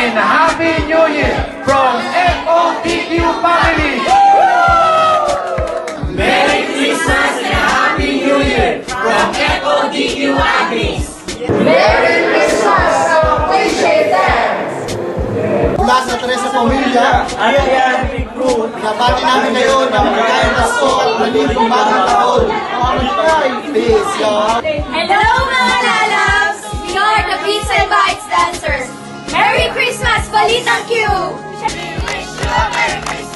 and Happy New Year from FOTQ family! Merry Christmas and Happy New Year from FOTQ admins! Merry Christmas sa appreciators! Mula sa Teresa Pamilya, pinabati namin kayo na magkakain Pasko at maligong bagong taon. Peace, y'all! Hello mga lalabs! We are the Pizza and Bites dancers! Merry Christmas, Balitang Q! Merry Christmas!